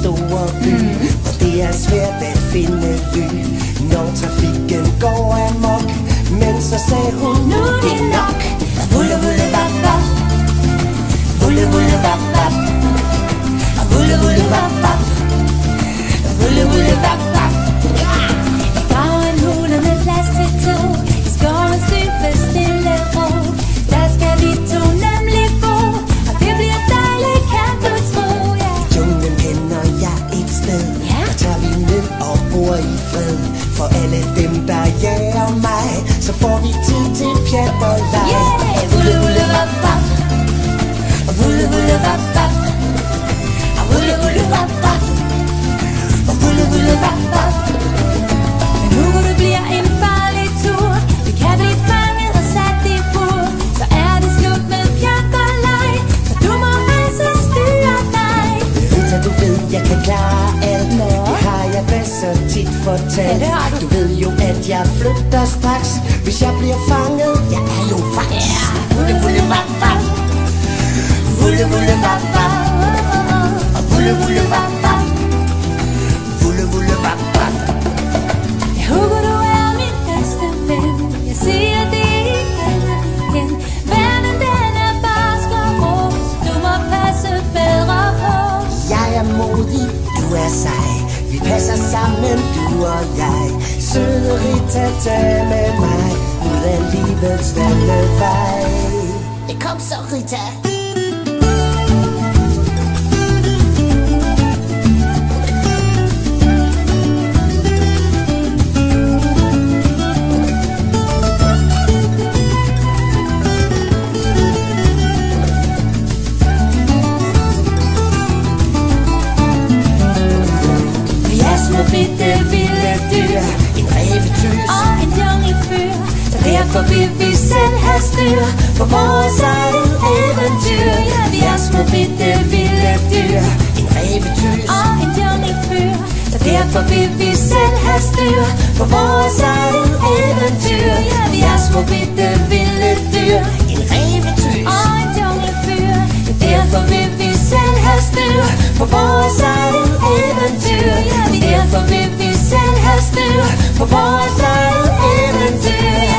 store by, hvor det er svært at finde ly, når trafikken går amok. Men så sagde hun, nu er det nok. Vulle, vulle, vap, vap. Vulle, vulle, vap, vap. Vulle, vulle, vap, vap. Vulle, vulle, vap, vap. Jeg graver en hule med plads til to, i skovens dybe stille ro. Der skal vi to nemlig bo, og det bliver dejligt, kan du tro, ja. Junglen kender jeg et sted, der tager vi ned og bor i fred. For alle dem, der jager mig, så får vi tid til pjat og leg. Yeah, vulle, vulle, vap, vap. Vulle, vulle, vap, vap. Vulle, vulle, vap, vap. Vulle, vulle, vap, vap. Men hugo, det bliver en farlig tur. Vi kan blive fanget og sat i bur. Så er det slut med pjat og leg, så du må altså styre dig. Rita, du ved, jeg kan klare alt. Det har jeg da så tit fortalt. Du ved jo, at jeg flytter straks, hvis jeg bliver fanget. Jeg er jo faks. Vulle, vulle, vap, vap. Vulle, vulle, vap, vap. Vulle, vulle, vap, vap. Vulle, vulle, vap, vap. Hugo, du er min bedste ven. Jeg siger det igen og igen. Verden, den er barsk og rå, så du må passe bedre på. Jeg er modig, du er sej. Vi passer sammen, du og jeg. Søde Rita, tag med mig ud af livets landevej. Kom så, Rita. Bitte vilde dyr, en rævetys og en junglefyr. Så derfor vil vi selv have styr på vores eget eventyr. Ja, vi er små bitte vilde dyr, en rævetys og en junglefyr. Så derfor vil vi selv have styr på vores eget eventyr. Ja, vi er små bitte vilde dyr, en rævetys og en junglefyr. Så derfor vil vi selv have styr på vores eget eventyr. Ja, derfor vil vi selv have styr på vores eget eventyr.